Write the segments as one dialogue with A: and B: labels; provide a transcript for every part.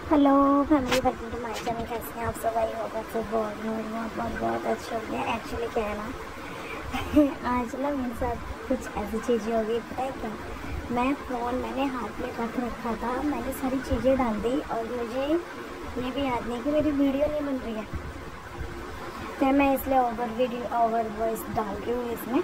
A: Hello family, welcome to my channel. कैसे हैं आप सब? आई होगा सब बहुत अच्छे होंगे। एक्चुअली क्या है ना आज ना मेरे साथ कुछ ऐसी चीज़ें हो गई, पता है क्या? मैंने हाथ में रख रखा था, मैंने सारी चीज़ें डाल दी और मुझे ये भी याद नहीं कि मेरी वीडियो नहीं बन रही है। फिर मैं इसलिए ओवर वॉइस डाल रही हूँ इसमें।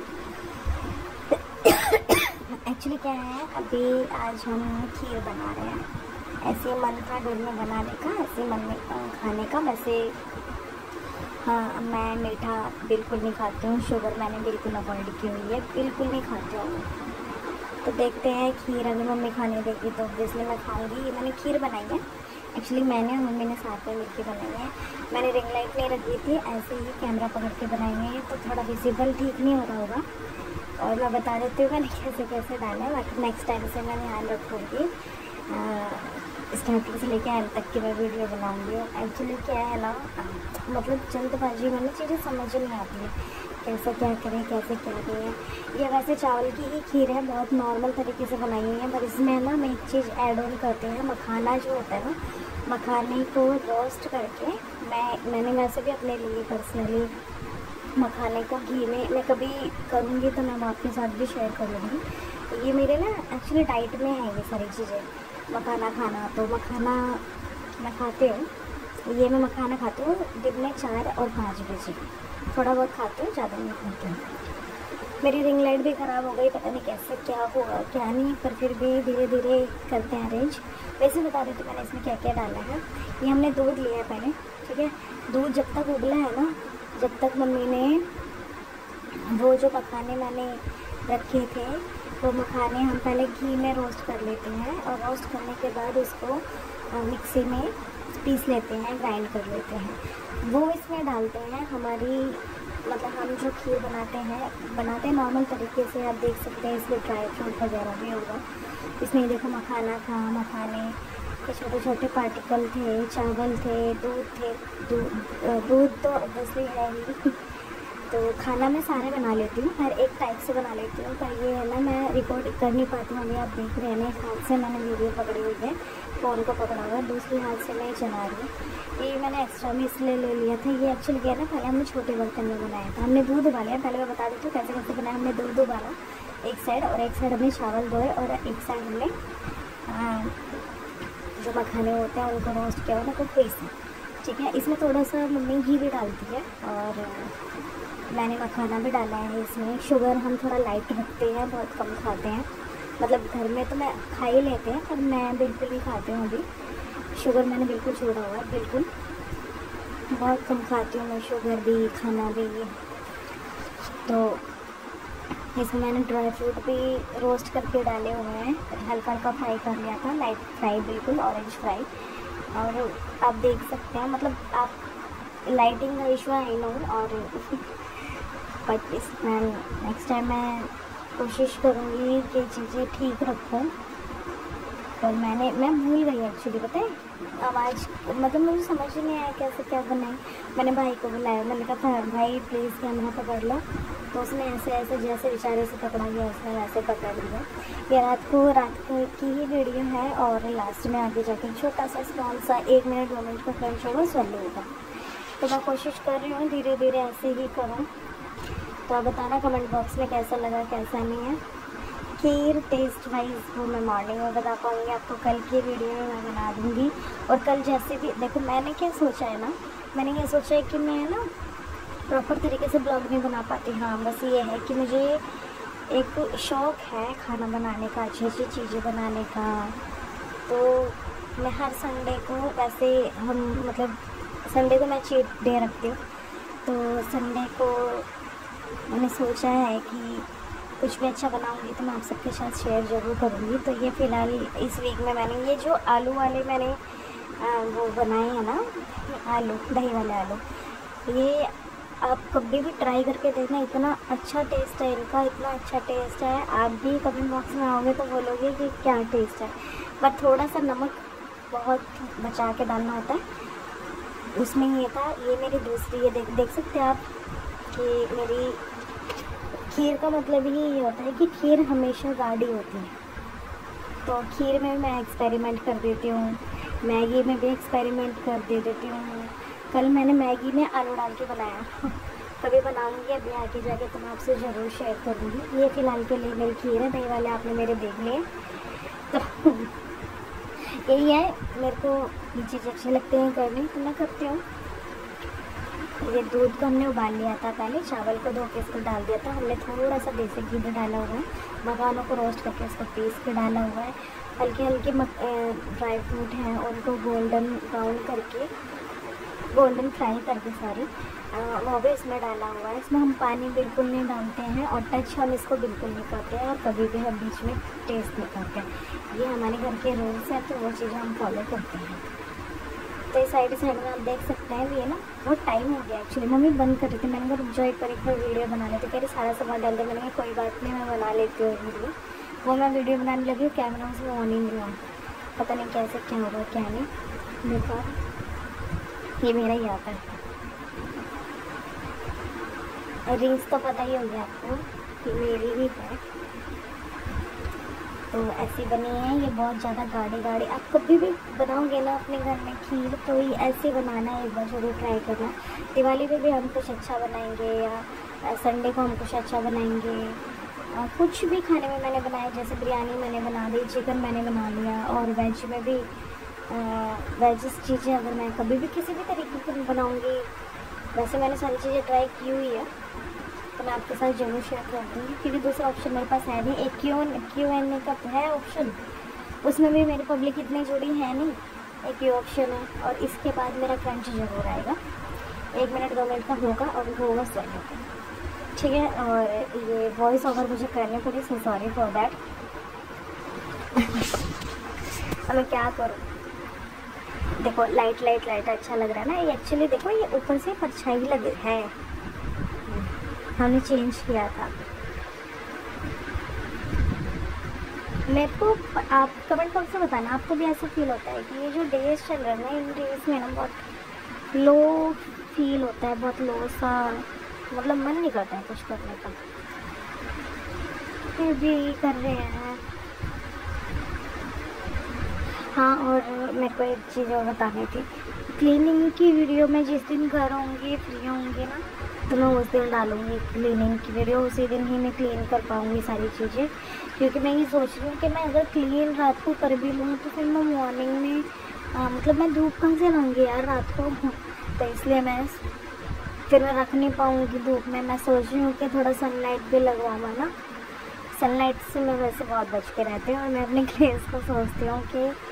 A: एक्चुअली क्या है, अभी आज हम खीर बना रहे हैं। ऐसे मन था घर में बनाने का, ऐसे मन में खाने का। वैसे हाँ, मैं मीठा बिल्कुल नहीं खाती हूँ, शुगर मैंने बिल्कुल अवॉइड की हुई है, बिल्कुल नहीं खाती हूँ। तो देखते हैं, खीर अगर मम्मी खाने देगी तो ऑब्वियसली मैं खाऊंगी। ये मैंने खीर बनाई है, एक्चुअली मैंने और मम्मी ने साथ में मिलकर बनाई है। मैंने रिंग लाइट नहीं रखी थी, ऐसे ही कैमरा पकड़ के बनाई है, तो थोड़ा विजिबल ठीक नहीं हो रहा होगा। और मैं बता देती हूँ मैंने कैसे कैसे डाला है, बाकी नेक्स्ट टाइम से मैं ध्यान रखूँगी। स्टार्टिंग से लेकर एंड तक की मैं वीडियो बनाऊंगी। एक्चुअली क्या है ना, मतलब जल्दबाजी में ना चीज़ें समझ नहीं आती है, कैसे क्या करें कैसे क्या करें। ये वैसे चावल की ही खीर है, बहुत नॉर्मल तरीके से बनाई हुई है, पर इसमें ना हम एक चीज़ ऐड ऑन करते हैं। मखाना जो होता है ना, मखाने को रोस्ट करके मैंने वैसे भी अपने लिए पर्सनली मखाने को घी में, मैं कभी करूँगी तो मैं आपके साथ भी शेयर करूँगी। ये मेरे ना एक्चुअली डाइट में है ये सारी चीज़ें, मखाना खाना। तो मखाना मैं खाती हूँ, ये मैं मखाना खाती हूँ दिन में 4 और 5 बजे, थोड़ा बहुत खाती हूँ, ज़्यादा नहीं खाती हूँ। मेरी रिंग लाइट भी ख़राब हो गई, पता नहीं कैसे क्या हुआ क्या नहीं, पर फिर भी धीरे धीरे करते हैं अरेंज। वैसे बता देती हूँ मैंने इसमें क्या क्या डाला है। ये हमने दूध लिया है पहले, ठीक है। दूध जब तक उबला है ना, जब तक मम्मी ने वो जो मखाने मैंने रखे थे, वो मखाने हम पहले घी में रोस्ट कर लेते हैं, और रोस्ट करने के बाद उसको मिक्सी में पीस लेते हैं, ग्राइंड कर लेते हैं। वो इसमें डालते हैं हमारी, मतलब हम जो खीर बनाते हैं नॉर्मल तरीके से। आप देख सकते हैं इसमें ड्राई फ्रूट वगैरह भी होगा। इसमें देखो मखाना था, मखाने के छोटे छोटे पार्टिकल थे, चावल थे, दूध तो ऑब्वियसली है ही। तो खाना मैं सारे बना लेती हूँ, हर एक टाइप से बना लेती हूँ, पर ये है ना मैं रिकॉर्ड कर नहीं पाती हूँ। अभी आप देख रहे हैं ना, एक हाथ से मैंने वीडियो पकड़ी हुई है, फ़ोन को पकड़ा हुआ है, दूसरी हाथ से मैं चला रही हूँ। ये मैंने एक्स्ट्रा में इसलिए ले लिया था। ये एक्चुअली क्या है ना, पहले हमने छोटे बर्तन में बनाया था। हमने दूध उबाला, पहले मैं बता देती हूँ कैसे कैसे बनाया। हमने दूध उबाला एक साइड, और एक साइड हमने चावल धोए, और एक साइड हमने जो मखाने होते हैं उनको रोस्ट किया, उनको पीसा, ठीक है। इसमें थोड़ा सा मम्मी घी भी डालती है, और मैंने मखाना भी डाला है इसमें। शुगर हम थोड़ा लाइट रखते हैं, बहुत कम खाते हैं, मतलब घर में तो मैं खा ही लेते हैं, पर मैं बिल्कुल नहीं खाती हूँ अभी। शुगर मैंने बिल्कुल छोड़ा हुआ है, बिल्कुल बहुत कम खाती हूँ मैं, शुगर भी खाना भी। तो इसमें मैंने ड्राई फ्रूट भी रोस्ट करके डाले हुए हैं, हल्का हल्का फ्राई कर लिया था, लाइट फ्राई, बिल्कुल ऑरेंज फ्राई। और आप देख सकते हैं, मतलब आप लाइटिंग का इशू आई नो, और बट इस नेक्स्ट टाइम मैं कोशिश करूँगी कि चीज़ें ठीक रखूँ। पर मैं भूल गई एक्चुअली, पता है आवाज़, मतलब मुझे समझ ही नहीं आया कैसे क्या बनाई। मैंने भाई को बुलाया, मैंने कहा था भाई प्लीज़ कैमरा पकड़ लो, तो उसने ऐसे ऐसे जैसे बेचारे से पकड़ा गया उसने वैसे पकड़ लिया। ये रात को की ही वीडियो है, और लास्ट में आगे जाके छोटा सा स्मॉल सा 1 मिनट 2 मिनट का फ्रेंच होगा स्वल्ले होगा। तो मैं कोशिश कर रही हूँ धीरे धीरे ऐसे ही करूँ। तो आप बताना कमेंट बॉक्स में कैसा लगा कैसा नहीं है। खीर टेस्ट वाइज वो मैं मॉर्निंग में बता पाऊँगी आपको, कल की वीडियो में मैं बना दूँगी। और कल जैसे भी देखो, मैंने क्या सोचा है ना, मैंने ये सोचा है कि मैं ना प्रॉपर तरीके से ब्लॉग नहीं बना पाती। हाँ, बस ये है कि मुझे एक शौक़ है खाना बनाने का, अच्छी अच्छी चीज़ें बनाने का। तो मैं हर संडे को, वैसे हम मतलब संडे को मैं चीट डे रखती हूँ, तो संडे को मैंने सोचा है कि कुछ भी अच्छा बनाऊंगी तो मैं आप सबके साथ शेयर ज़रूर करूँगी। तो ये फ़िलहाल इस वीक में मैंने ये जो आलू वाले मैंने वो बनाए हैं ना, आलू दही वाले आलू, ये आप कभी भी ट्राई करके देखना, इतना अच्छा टेस्ट है इनका, इतना अच्छा टेस्ट है। आप भी कमेंट बॉक्स में आओगे तो बोलोगे कि क्या टेस्ट है। बट थोड़ा सा नमक बहुत बचा के डालना होता है उसमें। ये था, ये मेरी दूसरी, ये देख सकते हैं आप कि मेरी खीर का मतलब ही ये होता है कि खीर हमेशा गाढ़ी होती है, तो खीर में मैं एक्सपेरिमेंट कर देती हूँ। मैगी में भी एक्सपेरिमेंट कर दे देती हूँ। कल मैंने मैगी में आलू डाल के बनाया कभी बनाऊँगी अभी आगे जाके, तो मैं आपसे ज़रूर शेयर करूँगी। ये फ़िलहाल के लिए मेरी खीर है, दही वाले आपने मेरे देख लिए। तो यही है, मेरे को ये चीज़ अच्छी लगती है करनी, तो मैं करती हूँ। ये दूध को हमने उबाल लिया था पहले, चावल को धो के इसको डाल दिया था हमने, थोड़ा सा देसी घी भी डाला हुआ है, मखानों को रोस्ट करके इसको पीस के डाला हुआ है, हल्के हल्के ड्राई फ्रूट हैं उनको गोल्डन ब्राउन करके, गोल्डन फ्राई करके सॉरी, वो भी इसमें डाला हुआ है। इसमें हम पानी बिल्कुल नहीं डालते हैं और टच हम इसको बिल्कुल नहीं करते हैं और कभी भी हम बीच में टेस्ट नहीं करते हैं। ये हमारे घर के रूल्स हैं, तो वो चीज़ें हम फॉलो करते हैं। तो इस साइड में आप देख सकते हैं, ये ना बहुत टाइम हो गया एक्चुअली, मम्मी बंद कर रही थी, मैंने कहा रुक जाओ एक बार वीडियो बना लेते, कह रही सारा सामान डाल दे, मैंने कहा कोई बात नहीं मैं बना लेती हूँ वीडियो। वो मैं वीडियो बनाने लगी, कैमरा उसमें ऑन ही नहीं हुआ, पता नहीं कैसे क्या होगा क्या नहीं। देखो ये मेरा ही आता है, रिंग्स तो पता ही हो गया आपको, ये मेरी ही है। तो ऐसी बनी है, ये बहुत ज़्यादा गाढ़ी। आप कभी भी बनाओगे ना अपने घर में खीर, तो ये ऐसे बनाना है, एक बार ज़रूर ट्राई करना। दिवाली पे भी हम कुछ अच्छा बनाएंगे या संडे को हम कुछ अच्छा बनाएंगे। कुछ भी खाने में मैंने बनाया, जैसे बिरयानी मैंने बना दी, चिकन मैंने बना लिया, और वेज में भी वेज चीज़ें अगर मैं कभी भी किसी भी तरीके की बनाऊँगी, वैसे मैंने सारी चीज़ें ट्राई की हुई है, तो मैं आपके साथ ज़रूर शेयर कर दूँगी। क्योंकि दूसरा ऑप्शन मेरे पास है नहीं, एक Q&A का है ऑप्शन, उसमें भी मेरी पब्लिक इतनी जुड़ी है नहीं, एक ये ऑप्शन है, और इसके बाद मेरा क्रंच ज़रूर आएगा, 1 मिनट 2 मिनट का होगा और होगा स्वयं, ठीक है। और ये वॉइस ओवर मुझे करनी पड़ी, सो सॉरी फॉर दैट। अब मैं क्या करूँ, देखो लाइट अच्छा लग रहा है ना, ये एक्चुअली देखो ये ऊपर से परछाई लग है, हमने चेंज किया था। मेरे को आप कमेंट बॉक्स में बताना, आपको भी ऐसा फील होता है कि ये जो डेज चल रहा है ना, इन डेज में ना बहुत लो फील होता है, बहुत लो सा, मतलब मन नहीं करता है कुछ करने का, फिर भी कर रहे हैं। हाँ, और मेरे को एक चीज़ और बतानी थी, क्लीनिंग की वीडियो मैं जिस दिन घर आऊँगी फ्री होंगी ना, तो मैं उस दिन डालूँगी क्लीनिंग की वीडियो, उसी दिन ही मैं क्लीन कर पाऊँगी सारी चीज़ें। क्योंकि मैं ये सोच रही हूँ कि मैं अगर क्लीन रात को कर भी लूँ, तो फिर मैं मॉर्निंग में मतलब मैं धूप कहाँ से लाऊँगी यार रात को, तो इसलिए मैं फिर मैं रख नहीं पाऊँगी धूप में। मैं सोच रही हूँ कि थोड़ा सनलाइट भी लगवाऊँ ना, सनलाइट से मैं वैसे बहुत बच के रहती हूँ, और मैं अपने क्लेस को सोचती हूँ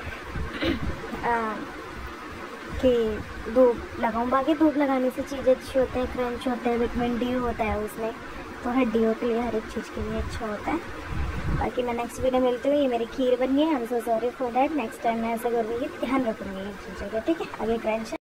A: कि धूप लगाऊँ। बाकी धूप लगाने से चीज़ें अच्छी होती है, क्रंच होता है, विटामिन डी होता है उसमें, तो हड्डियों के लिए हर एक चीज़ के लिए अच्छा होता है। बाकी मैं नेक्स्ट वीडियो मिलती हूँ। ये मेरी खीर बनी है, I am so sorry for that, next time मैं ऐसा करूँगी, ध्यान रखूँगी इन चीज़ों का, ठीक है। आगे क्रंच